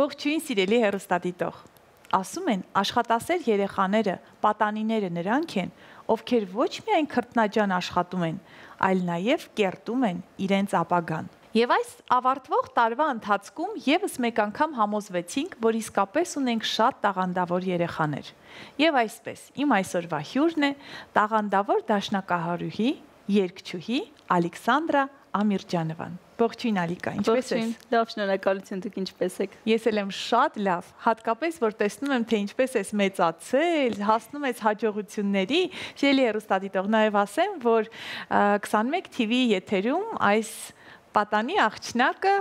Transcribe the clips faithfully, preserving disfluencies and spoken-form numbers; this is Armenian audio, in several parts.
Ողջույն սիրելի հեռուստադիտող։ Ասում են, աշխատասեր երեխաները, պատանիները նրանք են, ովքեր ոչ միայն քրտնաջան աշխատում են, այլ նաև կերտում են իրենց ապագան։ Եվ այս ավարտվող տարվա ընթացքում եւս մեկ անգամ համոզվեցինք, որ իսկապես ունենք շատ տաղանդավոր երեխաներ։ Եվ այսպես, իմ այսօրվա հյուրն է տաղանդավոր դաշնակահարուհի, երգչուհի Ալեքսանդրա Ամիրջանովան։ Ողջույն Ալիկա, ինչպե՞ս ես։ Լավ, շնորհակալություն, դուք ինչպե՞ս եք։ Ես էլ եմ շատ լավ, հատկապես որ տեսնում եմ, թե ինչպես ես մեծացել, հասնում ես հաջողությունների։ Շելի հեռուստադիտող, նաև ասեմ, որ քսանմեկ թիվի եթերում այս պատանի աղջնակը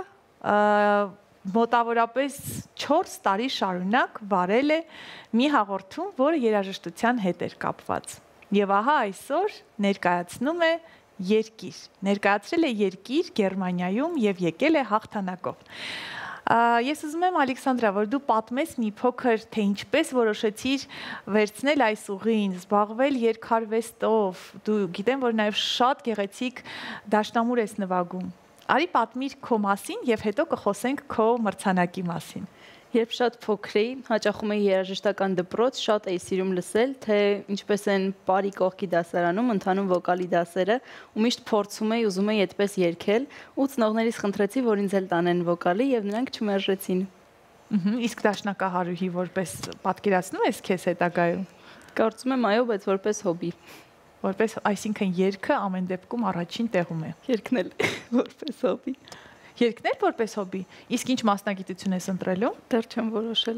մոտավորապես չորս տարի շարունակ վարել է մի հաղորդում, որը երաժշտության հետ էր կապված։ Եվ ահա այսօր ներկայացնում է Երկիր, ներկայացրել է Երկիր Գերմանիայում եւ եկել է հաղթանակով։ Ես ուզում եմ Ալեքսանդրա, որ դու պատմես մի փոքր, թե ինչպես որոշեցիր վերցնել այս ուղին, զբաղվել երգարվեստով։ Դու գիտեմ, որ նաեւ շատ գեղեցիկ դաշնամուր ես նվագում։ Արի պատմիր քո մասին եւ հետո կխոսենք քո մրցանակի մասին։ Երբ շատ փոքր էի, հաճախում էի երաժշտական դպրոց, շատ էի սիրում լսել, թե ինչպես են բարի կողքի դասարանում ընթանում վոկալի դասերը, ու միշտ փորձում էի, ուզում էի այդպես երգել, ու ծնողներիս խնդրեցի, որ ինձ էլ տանեն վոկալի, եւ նրանք չմերժեցին։ Իսկ դաշնակահարուհի որպես պատկերացնում ես քեզ հետագայում։ Կարծում եմ, այո, բայց որպես հոբի։ Որպես, այսինքն երգը ամեն դեպքում առաջին տեղում է։ Երգն էլ որպես հոբի։ Երկնել որպես հոբի, իսկ ինչ մասնագիտություն ես ընտրելու։ Դեռ չեմ որոշել։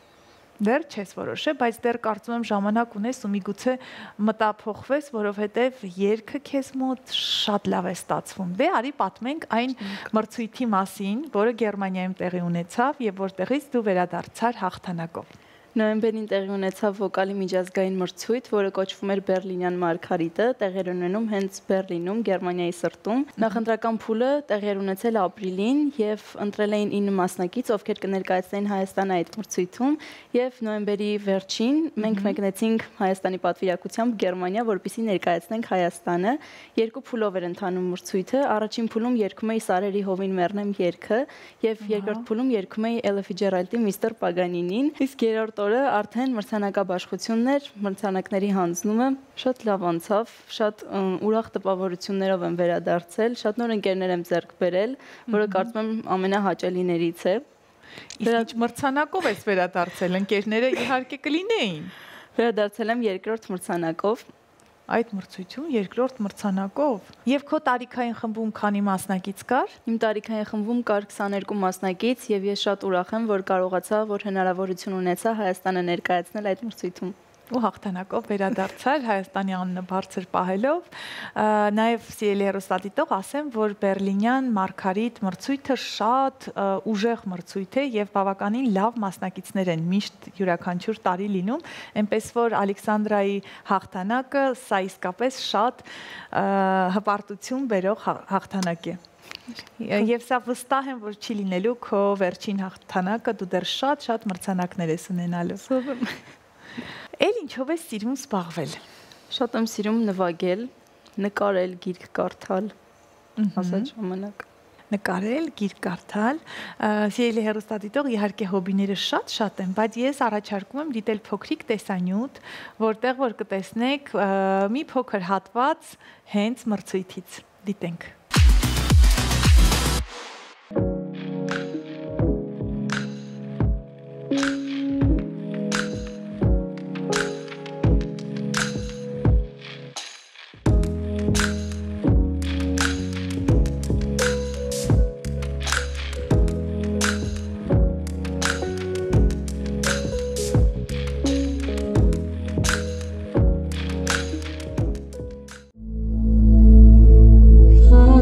Դեռ չես որոշել, բայց դեռ կարծում եմ ժամանակ ունես ու միգուցե մտափոխվես, որովհետև երգը քեզ մոտ շատ լավ է ստացվում։ Դե արի պատմենք այն մրցույթի մասին, որը Գերմանիայում տեղի ունեցավ եւ որտեղից դու վերադարձար հաղթանակով։ Նոյեմբերին տեղի ունեցավ վոկալի միջազգային մրցույթ, որը կոչվում էր Բերլինյան Մարգարիտը, տեղեր ունենում հենց Բերլինում, Գերմանիայի սրտում։ Նախընտրական փուլը տեղեր ունեցել ապրիլին եւ ընտրել էին ինը մասնակից, ովքեր կներկայացնեին Հայաստանը այդ մրցույթում, եւ նոյեմբերի վերջին մենք մեկնեցինք Հայաստանի պատվիրակությամբ Գերմանիա, որպեսզի ներկայացնենք Հայաստանը։ Երկու փուլով էր ընթանում մրցույթը։ Առաջին փուլում երգում էի Սարերի հովին մեռնեմ երգը եւ երկրորդ փուլում երգում էի Էլլա Ֆիցջերալդի Միստր Պագանինին։ Իսկ երրորդ օրը արդեն մրցանակաբաշխությունն էր, մրցանակների հանձնումը շատ լավ անցավ, շատ ուրախ տպավորություններով եմ վերադարձել, շատ նոր ընկերներ եմ ձեռք բերել, որը կարծում եմ ամենահաճելիներից է։ Իսկ մրցանակով ես վերադարձել, ընկերները իհարկե կլինեին։ Վերադարձել եմ երկրորդ մրցանակով։ Այդ մրցույթում երկրորդ մրցանակով։ Եվ քո տարիքային խմբում քանի մասնակից կար։ Իմ տարիքային խմբում կար քսաներկու մասնակից եւ ես շատ ուրախ եմ, որ կարողացա, որ հնարավորություն ունեցա Հայաստանը ներկայացնել այդ մրցույթում։ Ու հաղթանակով վերադարձար Հայաստանի անունը բարձր պահելով։ Նաև սիրելի հեռուստադիտող ասեմ, որ Բերլինյան Մարգարիտ մրցույթը շատ ուժեղ մրցույթ է եւ բավականին լավ մասնակիցներ են միշտ յուրաքանչյուր տարի լինում, այնպես որ Ալեքսանդրայի հաղթանակը սա իսկապես շատ հպարտություն բերող հաղթանակ է։ Եվ սա վստահ եմ, որ չի լինելու քո վերջին հաղթանակը, դու դեռ շատ-շատ մրցանակներ ես ունենալու։ Էլ ինչով ես սիրում զբաղվել։ Շատ եմ սիրում նվագել, նկարել, գիրք կարդալ, ասած ժամանակ։ Նկարել, գիրք կարդալ, սիրելի հեռուստադիտող, իհարկե հոբիները շատ-շատ են, բայց ես առաջարկում եմ դիտել փոքրիկ տեսանյութ, որտեղ որ կտեսնեք մի փոքր հատված հենց մրցույթից։ Դիտենք։ Oh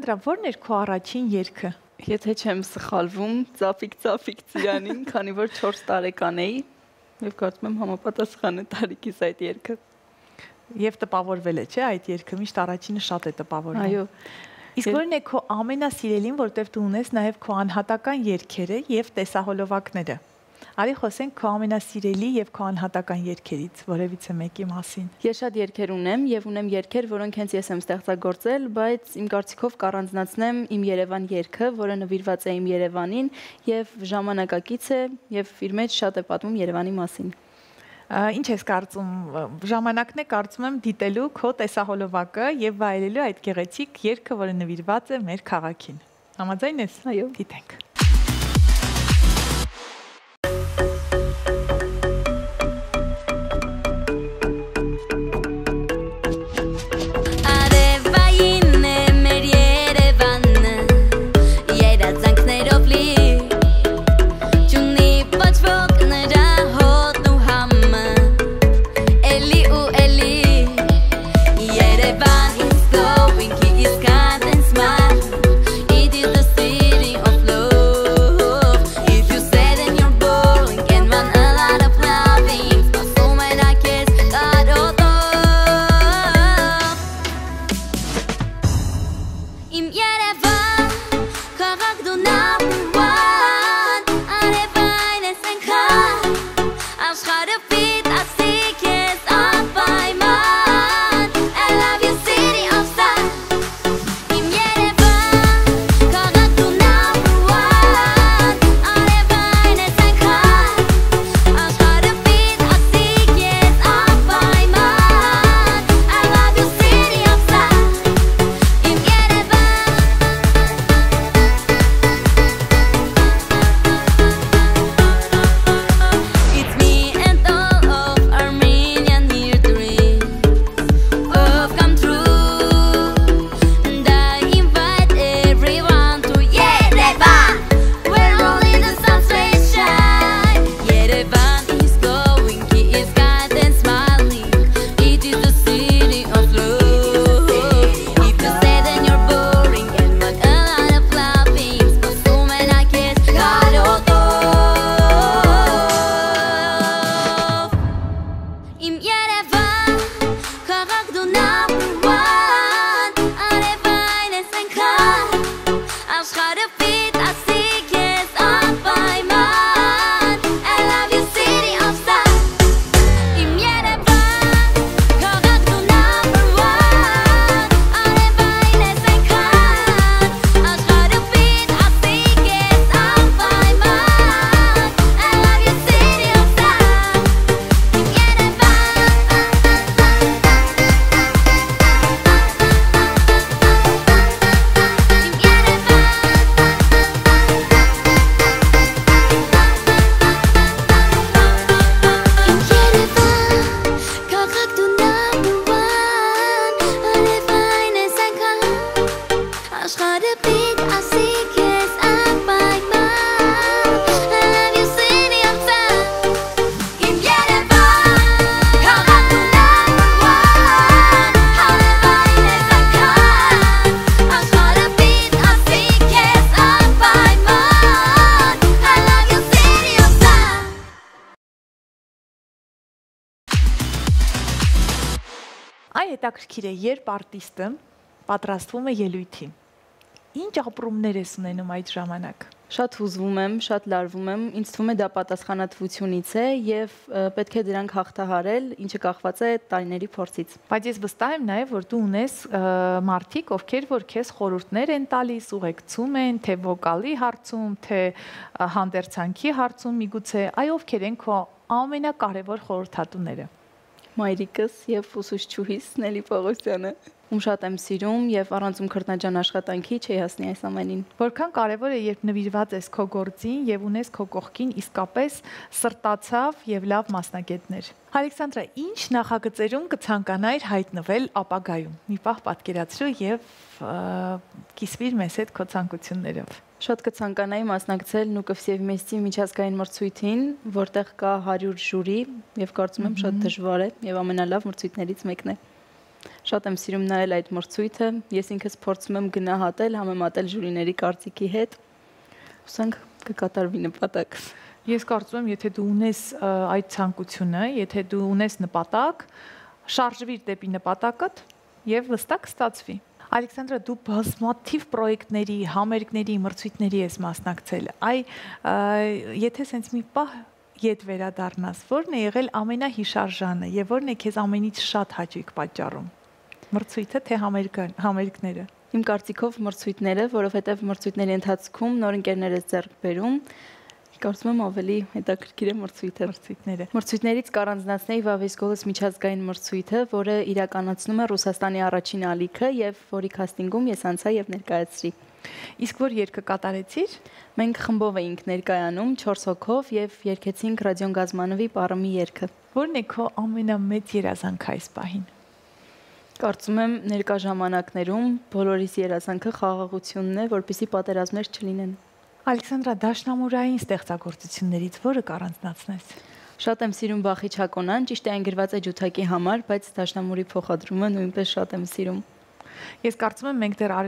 Ալեքսանդրա, ո՞րն էր քո առաջին երգը։ Եթե չեմ սխալվում, ծափիկ ծափիկ ծիրանին, քանի որ չորս տարեկան էի, եւ կարծում եմ համապատասխան է տարիքիս այդ երգը։ Եվ տպավորվել է, չէ՞, այդ երգը միշտ առաջինը շատ է տպավորվում։ Այո։ Իսկ ո՞րն է քո ամենասիրելին, որտեվ դու ունես նաև քո անհատական երգերը եւ տեսահոլովակները։ Արի խոսենք քո ամենասիրելի եւ քո անհատական երգերից, որևիցե մեկի մասին։ Ես շատ երգեր ունեմ եւ ունեմ երգեր, որոնք հենց ես եմ ստեղծագործել, բայց իմ կարծիքով կառանձնացնեմ իմ Երևան երգը, որը նվիրված է իմ Երևանին եւ ժամանակակից է եւ իր մեջ շատ է պատմում Երևանի մասին։ Ինչ ես կարծում, ժամանակն է կարծում եմ դիտելու քո տեսահոլովակը եւ վայելելու այդ գեղեցիկ երգը, որը նվիրված է մեր քաղաքին։ Համաձայն ես։ Այո, գիտենք։ Այ հետաքրքիր է, երբ արտիստը պատրաստվում է ելույթի։ Ինչ ապրումներ ես ունենում այդ ժամանակ։ Շատ հուզվում եմ, շատ լարվում եմ, ինձ թվում է դա պատասխանատվությունից է եւ պետք է դրանք հաղթահարել, ինչը կախված է տարիների փորձից։ Բայց ես վստահ եմ նաեւ, որ դու ունես մարդիկ, ովքեր որ քեզ խորհուրդներ են տալիս, ուղեկցում են, թե վոկալի հարցում, թե հանդերձանքի հարցում, միգուցե այ ովքեր են քո ամենակարևոր խորհրդատուները։ Մայրիկս եւ ուսուցչուհիս Նելի Պողոսյանը, ում շատ եմ սիրում եւ առանց ում քրտնաջան աշխատանքի չի հասնի այս ամենին։ Որքան կարևոր է, երբ նվիրված ես քո գործին եւ ունես քո կողքին իսկապես սրտացավ եւ լավ մասնագետներ։ Ալեքսանդրա, ինչ նախագծերում կցանկանայր հայտնվել ապագայում։ Մի պահ պատկերացրու եւ կիսվիր մեզ հետ քո ցանկություններով։ Շատ կցանկանայի մասնակցել Նուկովսիև Մեսսի միջազգային մրցույթին, որտեղ կա հարյուր ժյուրի եւ կարծում եմ շատ դժվար է եւ ամենալավ մրցույթներից մեկն է։ Շատ եմ սիրում նայել այդ մրցույթը, ես ինքս փորձում եմ գնահատել, համեմատել ժյուրիների կարծիքի հետ, հուսանք կկատարվի նպատակս։ Ես կարծում եմ, եթե դու ունես այդ ցանկությունը, եթե դու ունես նպատակ, շարժվիր դեպի նպատակդ եւ վստահ կստացվի։ Ալեքսանդրա, դու բազմաթիվ պրոյեկտների, համերգների, մրցույթների ես մասնակցել։ Այ եթե սենց մի պահ ետ վերադառնաս, ո՞րն է եղել ամենահիշարժանը եւ ո՞րն է քեզ ամենից շատ հաճույք պատճառում։ Մրցույթը թե համերգները։ Իմ կարծիքով մրցույթները, որովհետեւ մրցույթների ընթացքում նոր ընկերներ ես ձեռք բերում, կարծում եմ ավելի հետաքրքիր է մրցույթը։ Մրցույթները։ Մրցույթներից կառանձնացնեի Վավես Գոլս միջազգային մրցույթը, որը իրականացնում է Ռուսաստանի առաջին ալիքը եւ որի քաստինգում ես անցա եւ ներկայացրի։ Իսկ որ երգը կատարեցիր։ Մենք խմբով էինք ներկայանում չորս հոգով եւ երգեցինք Ռադիոն Գազմանովի Պարամի երգը։ Ո՞րն է քո ամենամեծ երազանքը այս պահին։ Կարծում եմ ներկա ժամանակներում բոլորիս երազանքը խաղաղությունն է, որպեսզի պատերազմներ չլինեն։ Ալեքսանդրա, դաշնամուրային ստեղծագործություններից որը կառանձնացնես։ Շատ եմ սիրում Բախի Չակոնան, ճիշտ է այն գրված է ջութակի համար, բայց դաշնամուրի փոխադրումը նույնպես շատ եմ սիրում։ Ես կարծում եմ մենք դեռ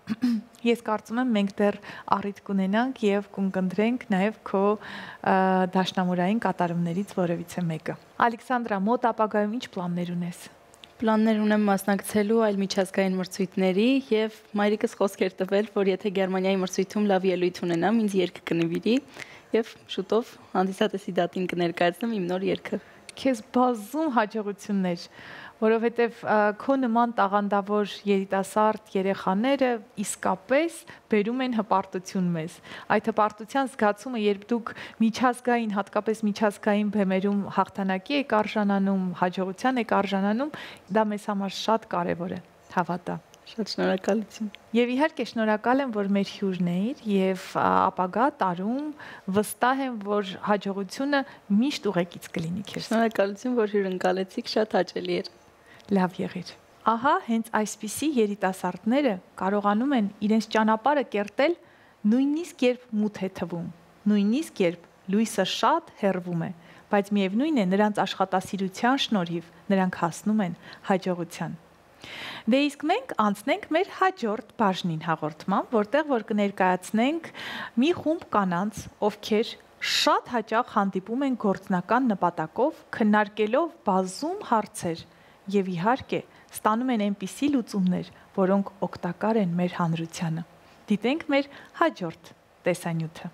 ես կարծում եմ մենք դեռ առիթ կունենանք եւ կընկնդրենք նաեւ քո դաշնամուրային կատարումներից որևիցե մեկը։ Ալեքսանդրա, մոտ ապագայում ինչ պլաններ ունես։ Պլաններ ունեմ մասնակցելու այլ միջազգային մրցույթների եւ մայրիկս խոսք էր տվել, որ եթե Գերմանիայի մրցույթում լավ ելույթ ունենամ, ինձ երգ կնվիրի եւ շուտով հանդիսատեսի դատին կներկայացնեմ իմ նոր երգը։ Քեզ բազում հաջողություններ, որովհետև քո նման տաղանդավոր երիտասարդ երեխաները իսկապես բերում են հպարտություն մեզ։ Այդ հպարտության զգացումը, երբ դուք միջազգային, հատկապես միջազգային բեմերում հաղթանակի եք արժանանում, հաջողության եք արժանանում, դա մեզ համար շատ կարևոր է, հավատա։ Շատ շնորհակալություն։ Եվ իհարկե շնորհակալ եմ, որ մեր հյուրն էիր եւ ապագա տարում վստահ եմ, որ հաջողությունը միշտ ուղեկից կլինի քեզ։ Շնորհակալություն, որ հյուրընկալեցիք, շատ հաճելի էր։ Լավ եղիր։ Ահա հենց այսպիսի երիտասարդները կարողանում են իրենց ճանապարհը կերտել նույնիսկ երբ մութ է թվում, նույնիսկ երբ լույսը շատ հեռվում է, բայց միևնույն է նրանց աշխատասիրության շնորհիվ նրանք հասնում են հաջողության։ Դե իսկ մենք անցնենք մեր հաջորդ բաժնին հաղորդման, որտեղ որ կներկայացնենք մի խումբ կանանց, ովքեր շատ հաճախ հանդիպում են գործնական նպատակով, քննարկելով բազում հարցեր եւ իհարկե ստանում են այնպիսի լուծումներ, որոնք օգտակար են մեր հանրությանը։ Դիտենք մեր հաջորդ տեսանյութը։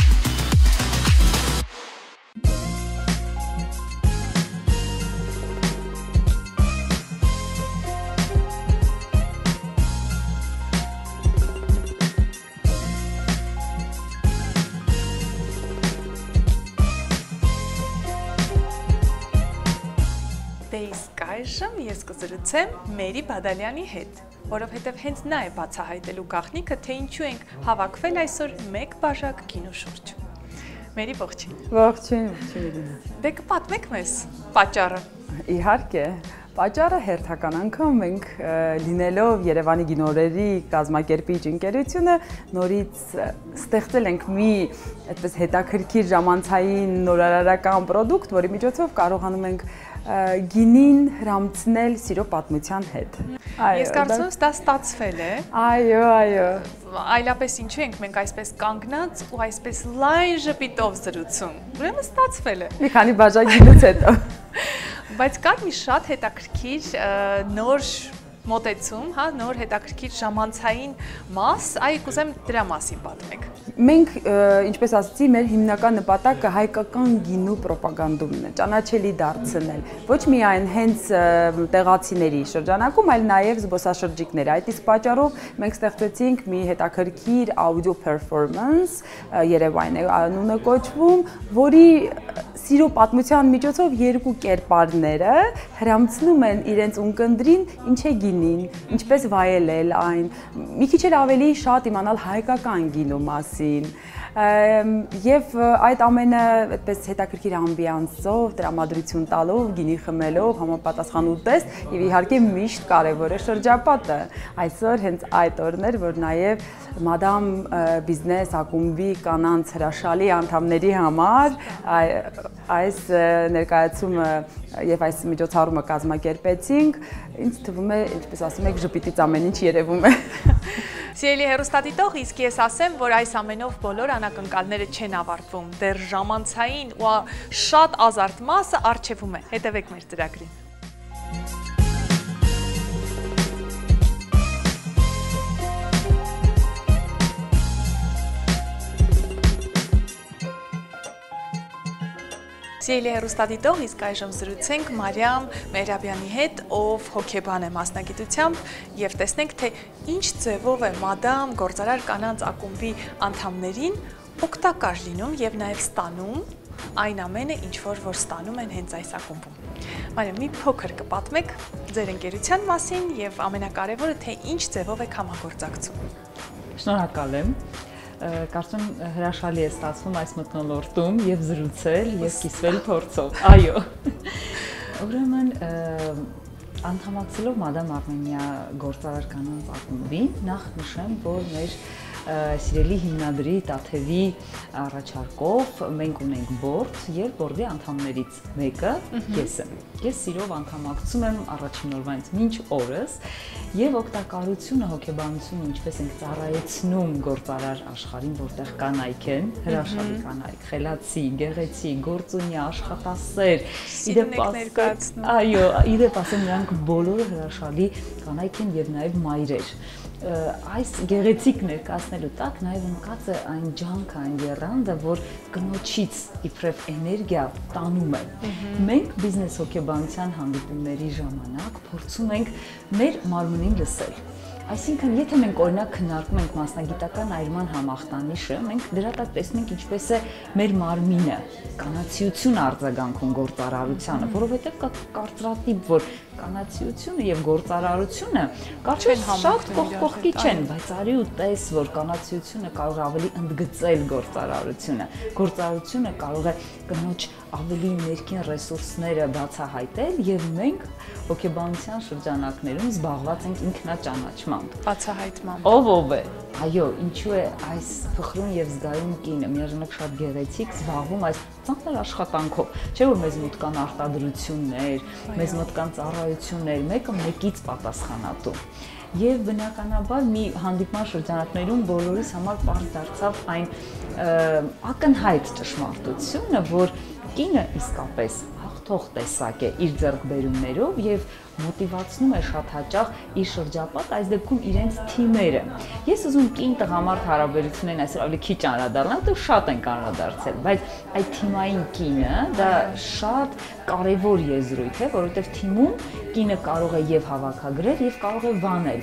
Այժմ ես կզրուցեմ Մերի Բադալյանի հետ, որովհետև հենց նա է բացահայտելու գաղտնիքը, թե ինչու ենք հավաքվել այսօր մեկ բաժակ գինու շուրջ։ Մերի, ողջույն։ Ողջույն, ողջույն։ Դե կպատմեք մեզ պատճառը։ Իհարկե, պատճառը հերթական անգամ մենք լինելով Երևանի գինորերի կազմակերպիչ ընկերությունը նորից ստեղծել ենք մի այդպես հետաքրքիր ժամանցային նորարարական պրոդուկտ, որի միջոցով կարողանում ենք գինին հրամցնել սիրո պատմության հետ։ Ես կարծում եմ, դա ստացվել է։ Այո, այո։ Այլապես ինչու ենք մենք այսպես կանգնած ու այսպես լայն ժպիտով զրուցում։ Ուրեմն ստացվել է։ Մի քանի բաժակ գինուց հետո։ Բայց կար մի շատ հետաքրքիր նոր մոտեցում, հա, նոր հետաքրքիր ժամանցային մաս, այ կուզեմ դրա մասին պատմեք։ Մենք, ինչպես ասացի, մեր հիմնական նպատակը հայկական գինու պրոպագանդումն է, ճանաչելի դարձնել, ոչ միայն հենց տեղացիների շրջանակում, այլ նաև զբոսաշրջիկների։ Այդ իսկ պատճառով մենք ստեղծեցինք մի հետաքրքիր audio performance, Երևան է անունը կոչվում, որի սիրո պատմության միջոցով երկու կերպարները հրամցնում են իրենց ունկնդրին ինչ է գինին, ինչպես վայելել այն, մի քիչ էլ ավելի շատ իմանալ հայկական գինու մասին։ Եվ այդ ամենը այդպես հետաքրքիր ամբիանսով, տրամադրություն տալով, գինի խմելով, համապատասխան ուտեստ եւ իհարկե միշտ կարեւոր է շրջապատը։ Այսօր հենց այդ օրն էր, որ նաեւ Madam Business ակումբի կանանց հրաշալի անդամների համար այս ներկայացումը եւ այս միջոցառումը կազմակերպեցինք, ինձ թվում է, ինչպես ասում եք, ժպիտից ամեն ինչ երևում է։ Սիրելի հեռուստադիտող, իսկ ես ասեմ, որ այս ամենով բոլոր անակնկալները չեն ավարտվում, դեռ ժամանցային ու շատ ազարտ մասը առջևում է։ Հետևեք մեր ծրագրին։ Սիրելի հեռուստադիտող, իսկ այժմ զրուցենք Մարիամ Մեհրաբյանի հետ, ով հոգեբան է մասնագիտությամբ, եւ տեսնենք, թե ինչ ձևով է Մադամ Գործարար կանանց ակումբի անդամներին օգտակար լինում եւ նաեւ ստանում այն ամենը, ինչ որ որ ստանում են հենց այս ակումբում։ Մարիամ, մի փոքր կպատմեք ձեր ընկերության մասին եւ ամենակարևորը, թե ինչ ձևով եք համագործակցում։ Շնորհակալ եմ։ Կարծում հրաշալի է ստացվում այս մթնոլորտում եւ զրուցել եւ կիսվել փորձով։ Այո։ Ուրեմն անդամակցելով Մադամ Արմենիա Գործարար կանանց ակումբին, նախ նշեմ, որ մեր սիրելի հիմնադրի Տաթևի առաջարկով մենք ունենք բորդ եւ բորդի անդամներից մեկը ես եմ։ Ես սիրով անդամակցում եմ առաջին օրվանից մինչ օրս եւ օգտակարությունը հոգեբանությունը ինչպես ենք ծառայեցնում գործարար աշխարհին, որտեղ կանայք են, հրաշալի կանայք, խելացի, գեղեցիկ, գործունյա, աշխատասեր, իդեպ ներկայացնում։ Այո, իդեպ ասեմ, նրանք բոլորը հրաշալի կանայք են եւ նաեւ մայրեր։ Այս գեղեցիկ ներկայացնելու տակ նաև ընկած է այն ջանքը, այն եռանդը, որ կնոջից իբրև էներգիա տանում է։ Մենք բիզնես հոգեբանության հանդիպումների ժամանակ փորձում ենք մեր մարմնին լսել։ Այսինքն, եթե մենք օրինակ քննարկում ենք մասնագիտական այրման համախտանիշը, մենք դրա տակ տեսնում ենք ինչպես է մեր մարմինը կանացիություն արձագանքում գործարարությանը, որովհետև կա կարծրատիպ, որ կանացիությունը եւ գործարարությունը կարծես շատ կողքողքի չեն, բայց արի ու տես, որ կանացիությունը կարող է ավելի ընդգծել գործարարությունը, գործարարությունը կարող է կնոջ ավելի ներքին ռեսուրսները բացահայտել եւ մենք հոգեբանության շրջանակներում զբաղված ենք ինքնաճանաչմամբ, բացահայտմամբ։ Ով ով է։ Այո, ինչու է այս փխրուն եւ զգայուն կինը միաժամանակ շատ գեղեցիկ զբաղվում այս ծանր աշխատանքով։ Չէ՞ որ մեզ մոտ կան արտադրություններ, մեզ մոտ կան ծառայություններ, մեկը մեկից պատասխանատու։ Եվ բնականաբար մի հանդիպման շրջանակներում բոլորիս համար պարզ դարձավ այն ակնհայտ ճշմարտությունը, որ կինը իսկապես հաղթող տեսակ է իր ձեռքբերումներով եւ մոտիվացնում է շատ հաճախ իր շրջապատ, այս դեպքում իրենց թիմերը։ Ես ուզում կին տղամարդ հարաբերություններին այսօր ավելի քիչ անդրադառնալ, դեռ շատ են անդրադարձել, բայց այդ թիմային կինը դա շատ կարևոր եզրույթ է, որովհետև թիմում կինը կարող է եւ հավաքագրել եւ կարող է վանել։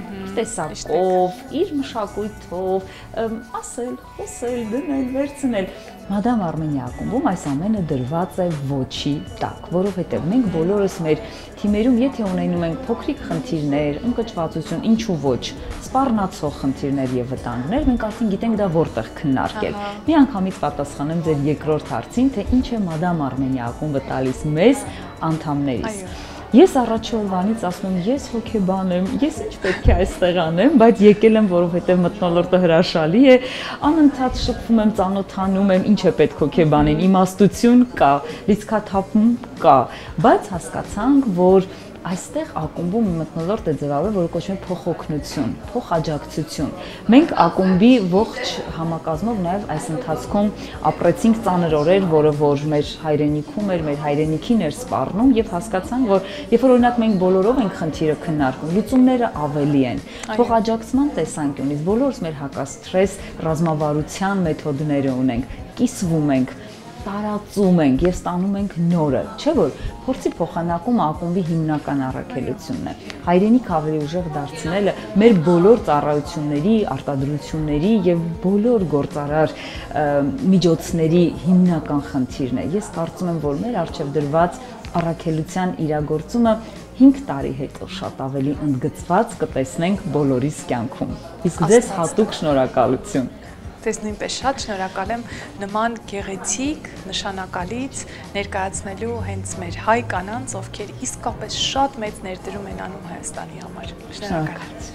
Տեսակով, իր մշակույթով, ասել, խոսել, դնել, վերցնել։ Մադամ Արմենիա ակումբում այս ամենը դրված է ոչի տակ, որովհետև մենք բոլորս մեր թիմերում եթե ունենում ենք փոքրիկ խնդիրներ, ընկճվածություն, ինչու ոչ, սպառնացող խնդիրներ եւ վտանգներ, մենք արդեն գիտենք դա որտեղ քննարկել։ Մի անգամից պատասխանեմ ձեր երկրորդ հարցին, թե ինչ է Մադամ Արմենիա ակումբը տալիս մեզ անդամներիս։ Ես առաջի օրվանից ասում եմ, ես հոգեբան եմ, ես ինչ պետք է այստեղ անեմ, բայց եկել եմ, որովհետև մթնոլորտը հրաշալի է, անընդհատ շփվում եմ, ծանոթանում եմ, ինչ է պետք հոգեբանին, իմաստություն կա, լիցքաթափում կա, բայց հասկացանք, որ այստեղ ակումբում մթնոլորտ է ձևավորվել, որը կոչվում է փոխօգնություն, փոխաջակցություն։ Մենք ակումբի ողջ համակազմով նաև այս ընթացքում ապրեցինք ծանր օրեր, որը որ մեր հայրենիքում էր, մեր հայրենիքին էր սպառնում եւ հասկացանք, որ երբ որ օրինակ մենք բոլորով ենք խնդիրը քննարկում, լուծումները ավելի են։ Փոխաջակցման տեսանկյունից բոլորս մեր հակաստրես ռազմավարության մեթոդները ունենք, կիսվում ենք, տարածում ենք եւ ստանում ենք նորը, չէ՞ որ փորձի փոխանակումը ակումբի հիմնական առաքելությունն է։ Հայրենիք ավելի ուժեղ դարձնելը մեր բոլոր ծառայությունների, արտադրությունների եւ բոլոր գործարար միջոցների հիմնական խնդիրն է։ Ես կարծում եմ, որ մեր առջեւ դրված առաքելության իրագործումը հինգ տարի հետո շատ ավելի ընդգծված կտեսնենք բոլորիս կյանքում։ Իսկ ձեզ հատուկ շնորհակալություն։ Դες նույնպես շատ շնորհակալ եմ նման գեղեցիկ, նշանակալից ներկայացնելու հենց մեր հայ կանանց, ովքեր իսկապես շատ մեծ ներդրում են անում Հայաստանի համար։ Շնորհակալ։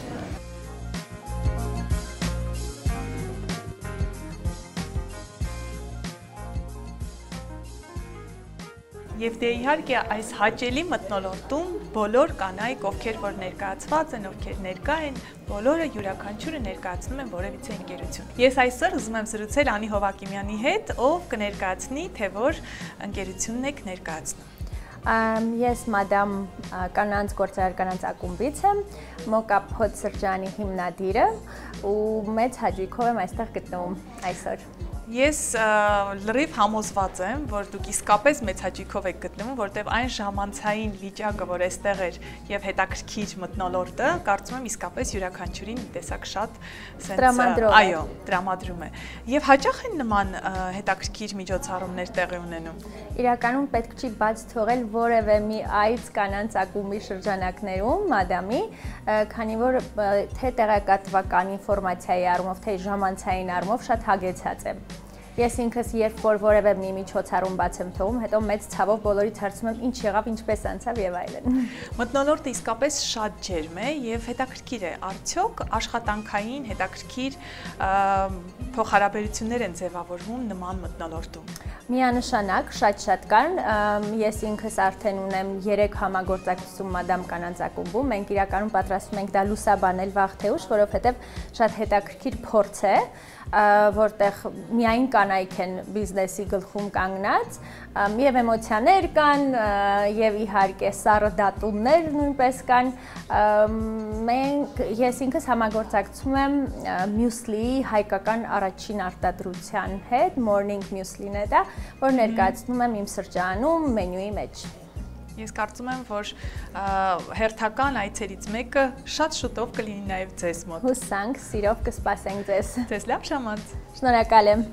Եվ դե իհարկե այս հաճելի մթնոլորտում բոլոր կանայք, ովքեր որ ներկայացված են, ովքեր ներկա են, բոլորը յուրաքանչյուրը ներկայացնում են որևիցե ընկերություն։ Ես այսօր ուզում եմ զրուցել Անի Հովակիմյանի հետ, ով կներկայացնի, թե որ ընկերությունն եք ներկայացնում։ Ես մադամ կանանց գործարար կանանց ակումբից եմ, Մոկա Փոդ սրճարանի հիմնադիրը ու մեծ հաճույքով եմ այստեղ գտնվում այսօր։ Ես լրիվ համոզված եմ, որ դուք իսկապես մեծ հաճույքով եք գտնվում, որտեղ այն ժամանցային վիճակը, որ այստեղ էր եւ հետաքրքիր մթնոլորտը, կարծում եմ իսկապես յուրաքանչյուրին տեսակ շատ սենց այո, տրամադրում է։ Եվ հաճախ են նման հետաքրքիր միջոցառումներ տեղի ունենում։ Իրականում պետք չի բաց թողել որևէ մի այց կանանց ակումբի շրջանակներում, մադամի, քանի որ թե տեղեկատվական ինֆորմացիայի առումով, թե ժամանցային առումով շատ հագեցած է։ Ես ինքս երբ որ որևէ մի միջոցառում բաց եմ թողում, հետո մեծ ցավով բոլորից հարցնում եմ ինչ եղավ, ինչպես անցավ եւ այլն։ Մթնոլորտը իսկապես շատ ջերմ է եւ հետաքրքիր է։ Արդյոք աշխատանքային հետաքրքիր փոխհարաբերություններ են ձևավորվում նման մթնոլորտում։ Միանշանակ շատ-շատ կան, ես ինքս արդեն ունեմ երեք համագործակցություն մադամ կանանց ակումբում, մենք իրականում պատրաստում ենք դա լուսաբանել վաղ թե ուշ, որովհետև շատ հետաքրքիր փորձ է, որտեղ միայն կանայք են բիզնեսի գլխում կանգնած, եւ էմոցիաներ կան, եւ իհարկե սառը դատումներ նույնպես կան։ Մենք ես ինքս համագործակցում եմ մյուսլիի հայկական առաջին արտադրության հետ, Morning Muesli-ն է դա, որ ներկայացնում եմ իմ սրճարանում մենյուի մեջ։ Ես կարծում եմ, որ հերթական այցերից մեկը շատ շուտով կլինի նաև ձեզ մոտ։ Հուսանք, սիրով կսպասենք ձեզ։ Ձեզ լավ ժամանց։ Շնորհակալ եմ։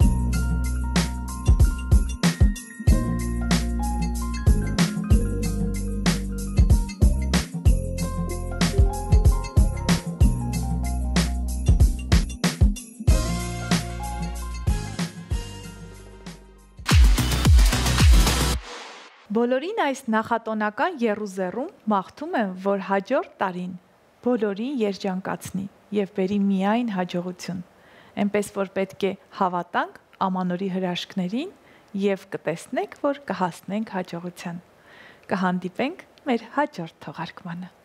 Բոլորին այս նախատոնական եռուզեռում մաղթում եմ, որ հաջորդ տարին բոլորին երջանկացնի եւ բերի միայն հաջողություն։ Էնպես որ պետք է հավատանք ամանորի հրաշքներին եւ կտեսնեք, որ կհասնենք հաջողության։ Կհանդիպենք մեր հաջորդ թողարկմանը։